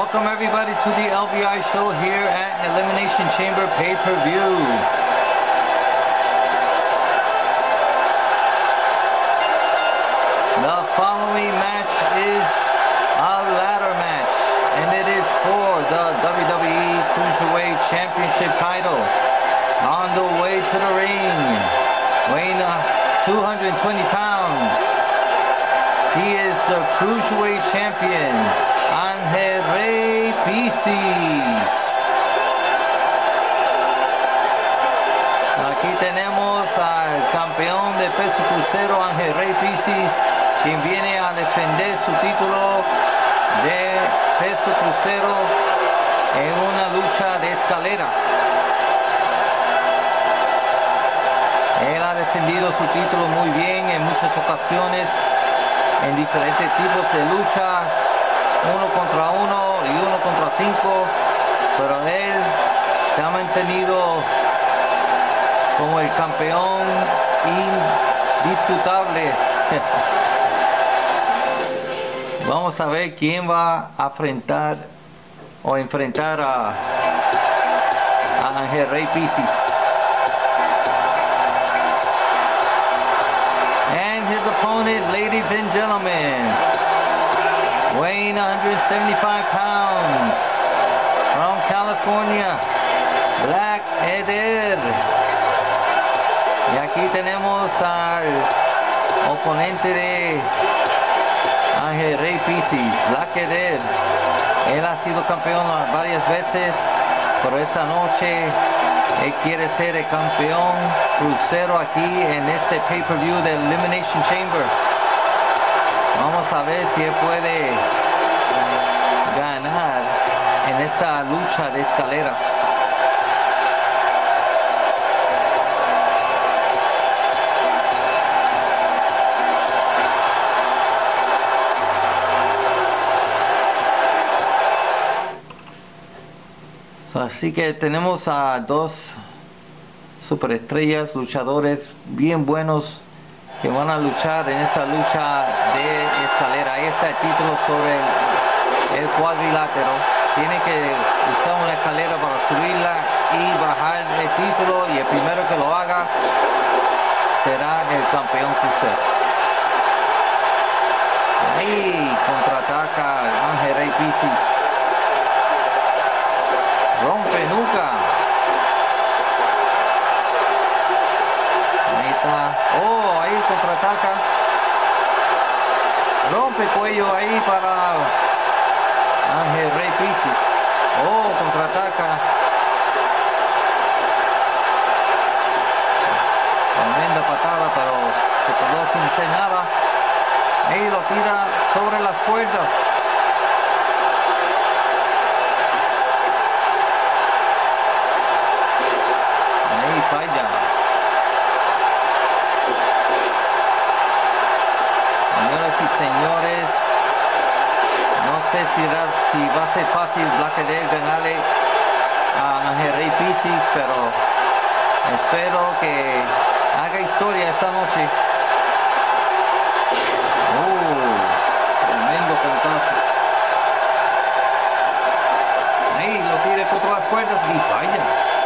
Welcome everybody to the LBI show here at Elimination Chamber pay-per-view. The following match is a ladder match, and it is for the WWE Cruiserweight Championship title. On the way to the ring, weighing 220 pounds, he is the Cruiserweight Champion, Ángel Rey Pisis. Aquí tenemos al campeón de peso crucero, Ángel Rey Pisis, quien viene a defender su título de peso crucero en una lucha de escaleras. Él ha defendido su título muy bien en muchas ocasiones, en diferentes tipos de lucha, 1 contra 1 y 1 contra 5, pero él se ha mantenido como el campeón indisputable. Vamos a ver quién va a enfrentar a Ángel Rey Pisis. And his opponent, ladies and gentlemen, weighing 175 pounds, from California, Black Eder. Y aquí tenemos al oponente de Ángel Rey Pisis, Black Eder. Él ha sido campeón varias veces, pero esta noche él quiere ser el campeón crucero aquí en este pay-per-view de Elimination Chamber. Vamos a ver si él puede ganar en esta lucha de escaleras. Así que tenemos a dos superestrellas, luchadores bien buenos, que van a luchar en esta lucha de escalera. Ahí está el título sobre el cuadrilátero. Tiene que usar una escalera para subirla y bajar el título, y el primero que lo haga será el campeón crucero. Ahí contraataca Ángel Rey Pisis. Rompe nuca. Ahí está. Oh, ahí contraataca. Rompe cuello ahí para Ángel Rey Pisis. Oh, contraataca. Tremenda patada, pero se quedó sin hacer nada. Ahí lo tira sobre las cuerdas. Ahí falla. Señoras y señores, no sé si va a ser fácil Black Eder ganarle a Ángel Rey Pisis, pero espero que haga historia esta noche. Tremendo contazo. Ahí lo tira contra las cuerdas y falla.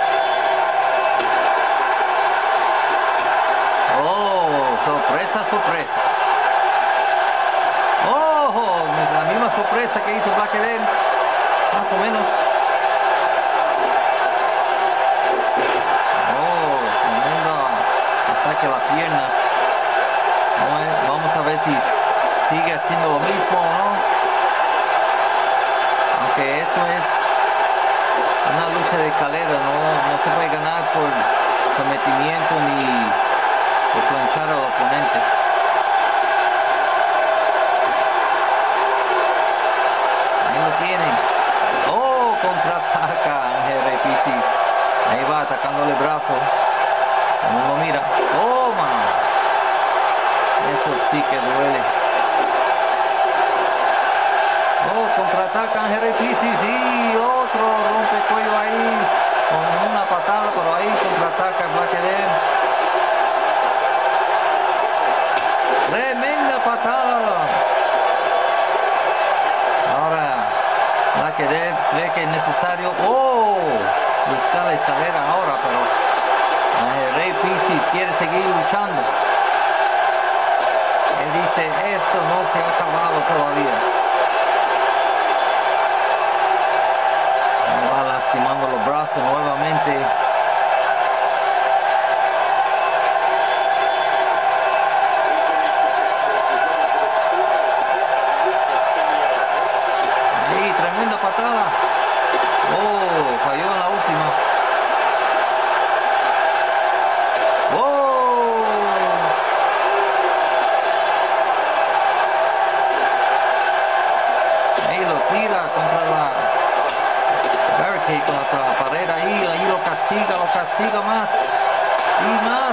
Oh, sorpresa, sorpresa. Oh, la misma sorpresa que hizo Black Eder, más o menos. Oh, tremendo ataque a la pierna. Vamos a ver si sigue haciendo lo mismo o no. Aunque esto es una lucha de escalera, no se puede ganar por sometimiento ni por planchar al oponente. Tienen. Oh, contraataca Ángel Rey Pisis. Ahí va atacándole el brazo. Como lo mira. Toma. Eso sí que duele. Oh, contraataca Ángel Rey Pisis. Y otro rompecuello ahí. Con una patada, pero ahí contraataca Black Eder. Tremenda patada. Eder cree que es necesario buscar la escalera ahora, pero el Rey Piscis quiere seguir luchando. Él dice, esto no se ha acabado todavía. Me va lastimando los brazos nuevamente. Ahí, tremenda patada. Falló en la última. Ahí lo tira contra la barricade, contra la pared, ahí lo castiga más y más.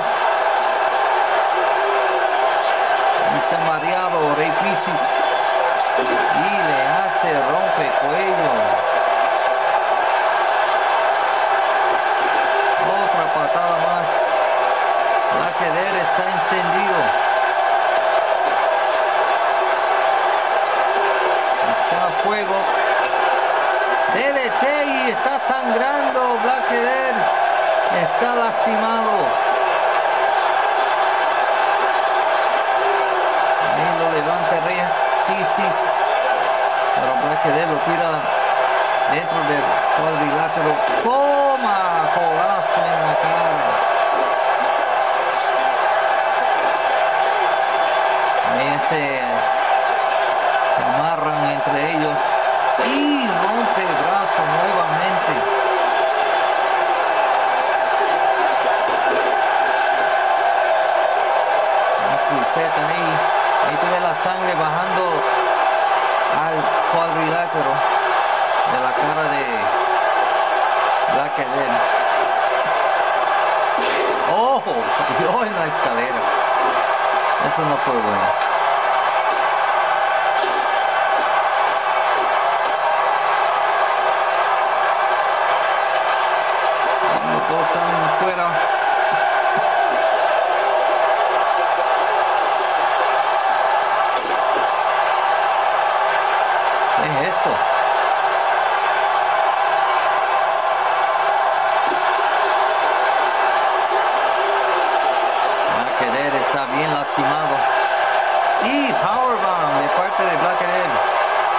Ahí está mareado Rey Piscis y le hace rompecuello. Otra patada más. Black Eder está encendido. Está a fuego. DDT y está sangrando. Black Eder está lastimado. Ahí lo levanta Rey Piscis, pero Black Eder lo tira dentro del cuadrilátero. Toma codazo en la cara. Ahí se amarran entre ellos y rompe el brazo nuevamente. Una cruceta ahí tú ves la sangre bajando al cuadrilátero de la cara de Black Eder. Cayó en la escalera. Eso no fue bueno. Todos salen afuera. ¿Qué es esto? Black Eder está bien lastimado. Y powerbomb de parte de Black Eder.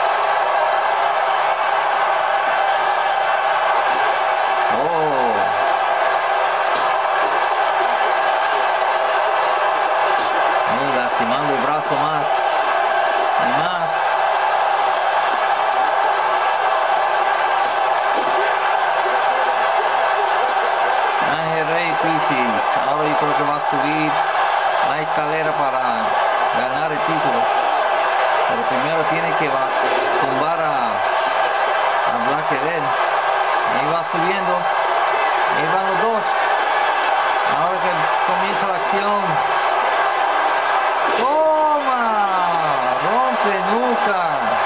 Lastimando el brazo más y más. Rey Piscis ahora yo creo que va a subir la escalera para ganar el título, pero primero tiene que tumbar a Black Eder. Ahí va subiendo, ahí van los dos. Ahora que comienza la acción. ¡Toma! ¡Rompe nuca!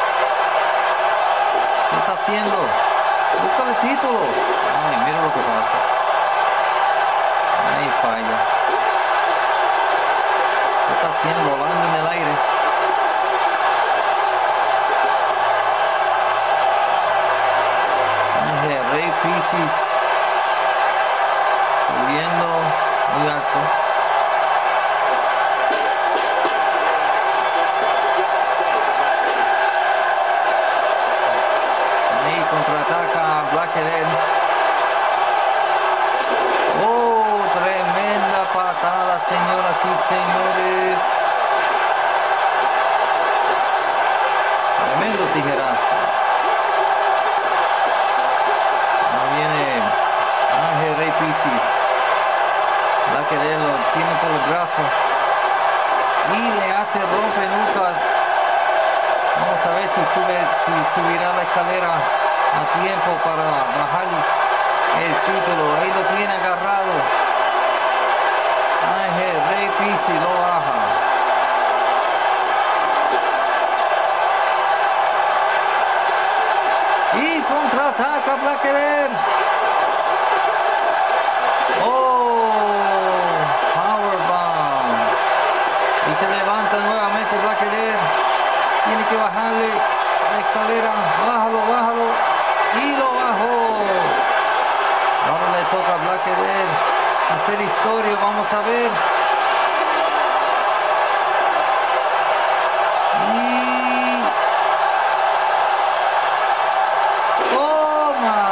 ¿Qué está haciendo? Busca el título. Ay, mira lo que pasa. Ahí falla. ¿Qué está haciendo? Volando en el aire. Ay, Rey Piscis subiendo muy alto. Contraataca Black Eder. Tremenda patada, señoras y señores. Tremendo tijerazo. Ahí viene Ángel Rey Piscis. Black Eder lo tiene por el brazo y le hace rompenuca. Vamos a ver si subirá la escalera a tiempo para bajar el título. Ahí lo tiene agarrado. Ángel Rey Piscis lo baja. Y contraataca Black Eder. Powerbomb. Y se levanta nuevamente Black Eder. Tiene que bajarle la escalera. Bájalo. Mysterio, vamos a ver. Y... ¡toma!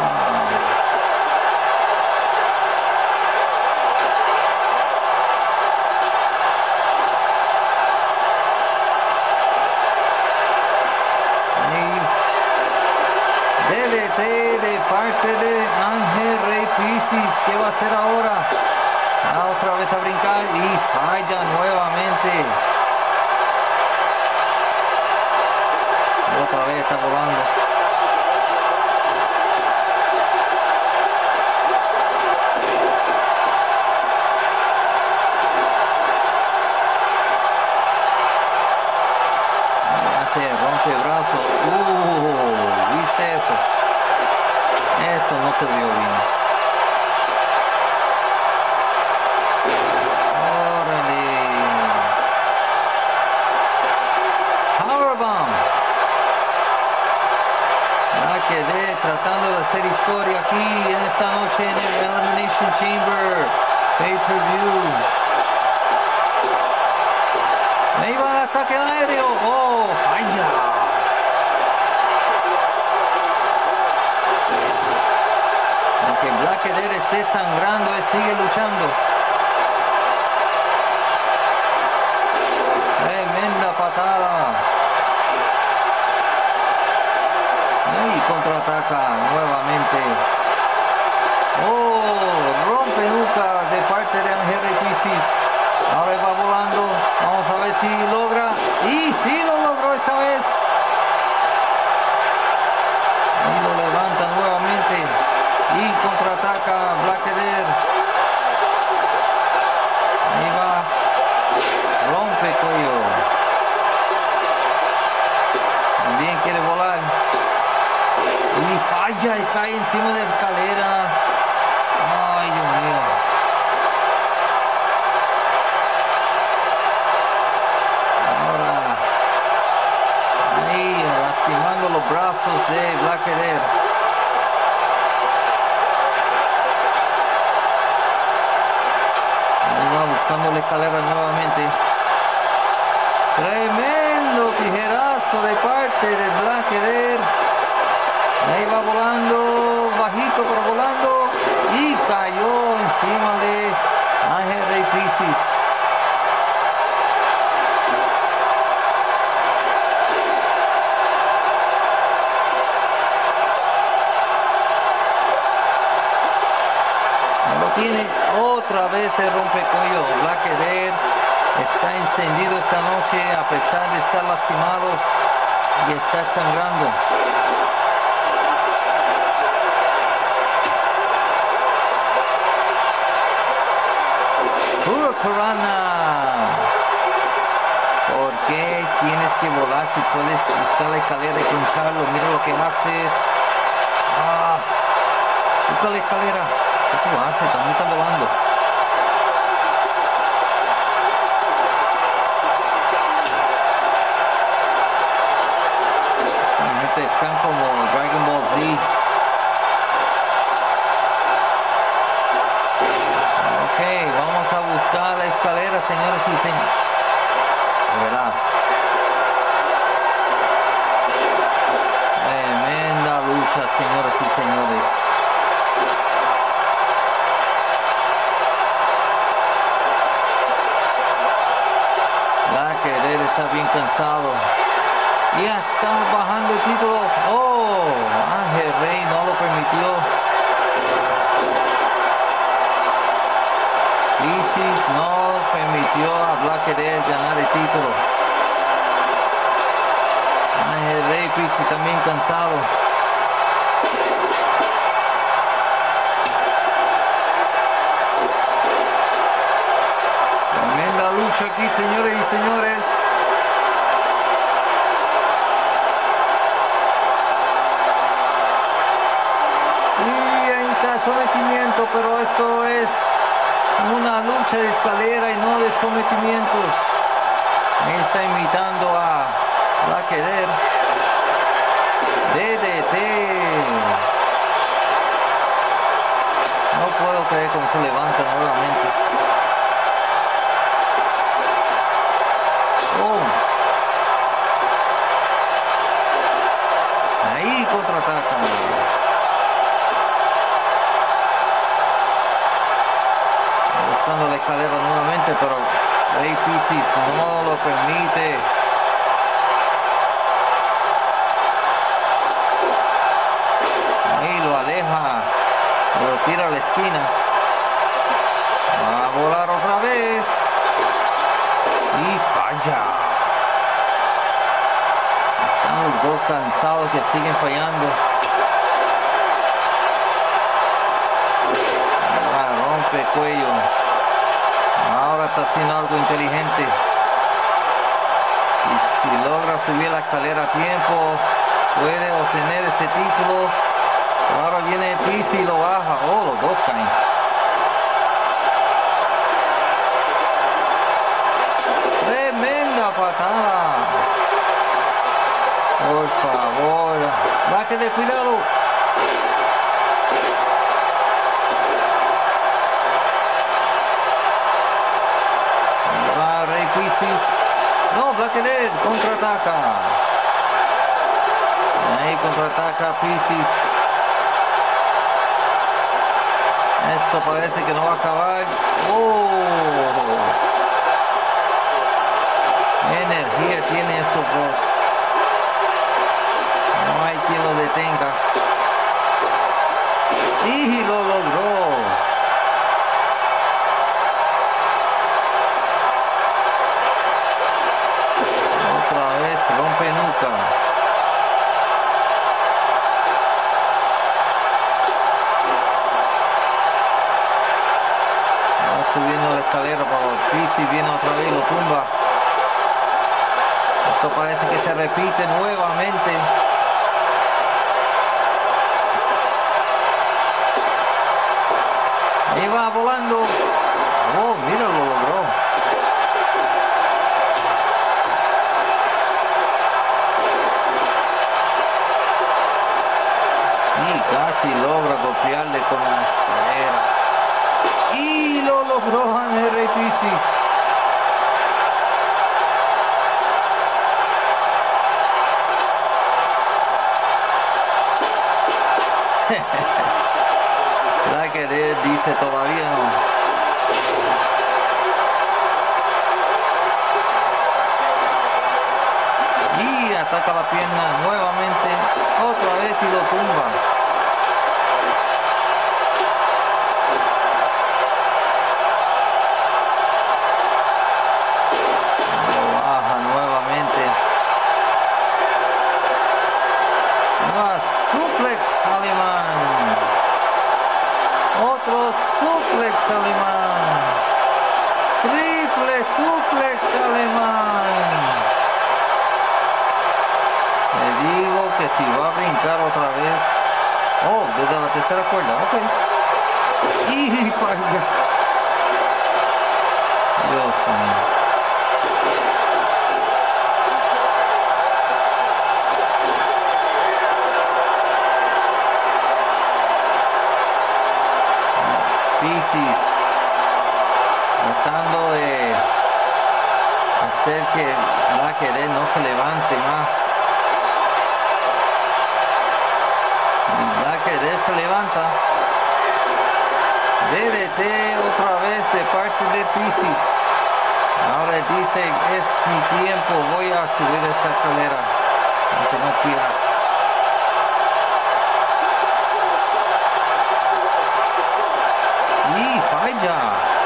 DDT de parte de Ángel Rey Piscis. ¿Qué va a hacer ahora? Otra vez a brincar y falla nuevamente. Y otra vez está volando. Se rompe el brazo. ¿Viste eso? Eso no se vio bien. Órale. Powerbomb. La quedé tratando de hacer historia aquí en esta noche en el Elimination Chamber Pay-Per-View. Ahí va el ataque aéreo. ¡Oh! ¡Falla! Aunque Black Eder esté sangrando, él sigue luchando. Tremenda patada. Y contraataca nuevamente. ¡Oh! Rompe nuca de parte de Ángel Rey Piscis. Ahora va volando. Vamos a ver si logra. Y sí lo logró esta vez. Y lo levanta nuevamente. Y contraataca Black Eder. Ahí va. Rompe cuello. También quiere volar. Y falla y cae encima de la escalera. Ay, Dios mío. Lastimando los brazos de Black Eder. Ahí va buscando la escalera nuevamente. Tremendo tijerazo de parte de Black Eder. Ahí va volando, bajito pero volando. Y cayó encima de Ángel Rey Piscis. Tiene otra vez el rompecuello. Black Eder está encendido esta noche a pesar de estar lastimado y está sangrando. Huracán. ¿Por qué tienes que volar si puedes buscar la escalera y pincharlo? Mira lo que haces. Busca la escalera. ¿Qué tú haces? También está volando. La gente están como Dragon Ball Z. Ok, vamos a buscar la escalera, señores y señores. ¿Verdad? Tremenda lucha, señoras y señores. Eder está bien cansado. Ya está bajando el título. Oh, Ángel Rey no lo permitió. Piscis no permitió a Black Eder ganar el título. Ángel Rey Piscis también cansado. Tremenda lucha aquí, señores y señores. Y ahí está el sometimiento, pero esto es una lucha de escalera y no de sometimientos. Ahí está imitando a Black Eder. DDT. No puedo creer cómo se levanta nuevamente. Oh. Ahí contraataca. Buscando la escalera nuevamente, pero Rey Piscis no lo permite. Ahí lo aleja, lo tira a la esquina. Va a volar otra vez y falla. Están los dos cansados que siguen fallando. Rompe cuello. Ahora está haciendo algo inteligente. Si logra subir la escalera a tiempo, puede obtener ese título. Ahora viene Piscis y lo baja. Oh, los dos caen. Tremenda patada. Por favor. Va que de cuidado. Va Rey Piscis. No, Black Eder contraataca. Ahí contraataca Piscis. Esto parece que no va a acabar. Oh. ¿Qué energía tienen estos dos? No hay quien lo detenga. Y lo logró. Otra vez rompe nuca. Va subiendo la escalera para el piso y viene otra vez y lo tumba. Esto parece que se repite nuevamente. Ahí va volando. Oh, mira, lo logró. Y casi logra golpearle con la escalera. Y lo logró Ángel Rey Piscis. La que dice todavía no. Y ataca la pierna nuevamente, otra vez y lo tumba. Lo baja nuevamente. Nueva suplex alemán. Otro suplex alemán. Triple suplex alemán. Te digo que si va a brincar otra vez. Oh, desde la tercera cuerda, ok. Y falla. Dios mío. Piscis tratando de hacer que Black Eder no se levante más. Y Black Eder se levanta. DDT otra vez de parte de Piscis. Ahora dice, es mi tiempo, voy a subir esta escalera, aunque no quieras. Y falla.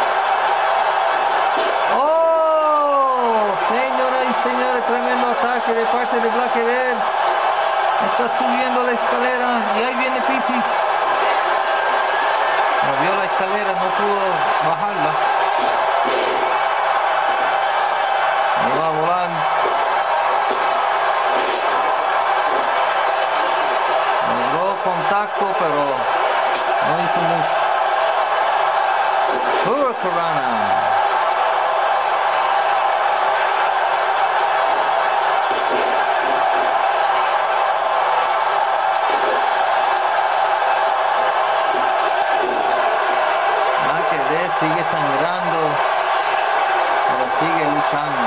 Oh, señoras y señores, tremendo ataque de parte de Black Eder. Está subiendo la escalera y ahí viene Piscis. Movió la escalera, no pudo bajarla. Ahí va a volar. Logró contacto, pero no hizo mucho. Hurricanrana. sigue sangrando, pero sigue luchando.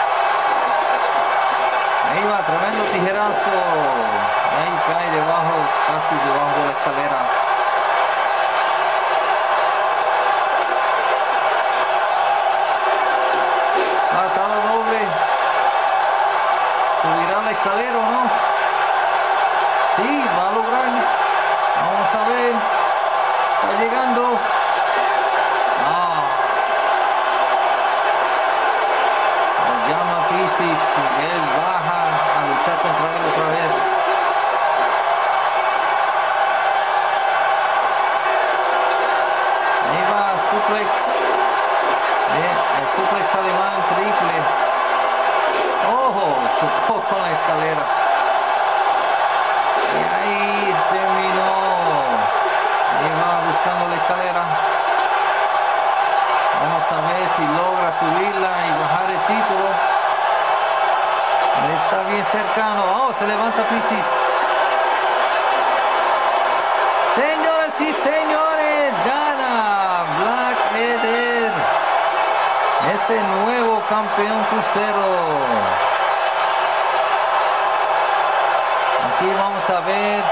Ahí va, tremendo tijerazo. Ahí cae debajo, casi debajo de la escalera. Patada doble. ¿Subirá la escalera o no? Sí, va a lograr. Vamos a ver. Está llegando. Lo llama Piscis. Él baja a luchar contra él otra vez. Ahí va suplex. Bien, el suplex alemán triple. Ojo, chocó con la escalera. Y ahí terminó. Ahí va buscando la escalera. Vamos a ver si logra subirla y bajar el título. Está bien cercano. Oh, se levanta Piscis. Señoras y señores, gana Black Eder. Ese nuevo campeón crucero. Aquí vamos a ver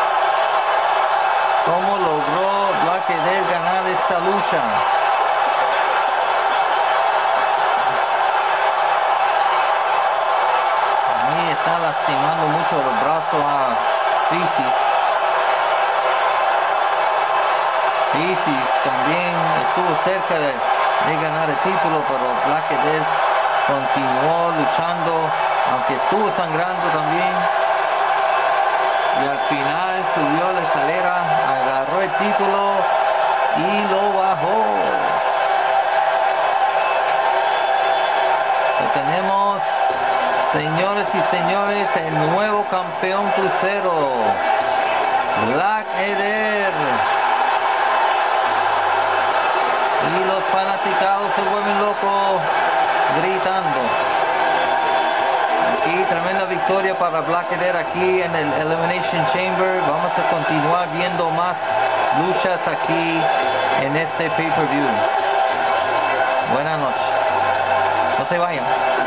cómo logró Black Eder ganar esta lucha. Ahí está lastimando mucho los brazos a Piscis. Piscis también estuvo cerca de ganar el título, pero Black Eder continuó luchando, aunque estuvo sangrando también. Y al final subió la escalera, agarró el título y lo bajó. Tenemos, señores y señores, el nuevo campeón crucero, Black Eder. Y los fanaticados se vuelven locos gritando. Aquí tremenda victoria para Black Eder aquí en el Elimination Chamber. Vamos a continuar viendo más luchas aquí en este pay-per-view. Buenas noches. No se vayan.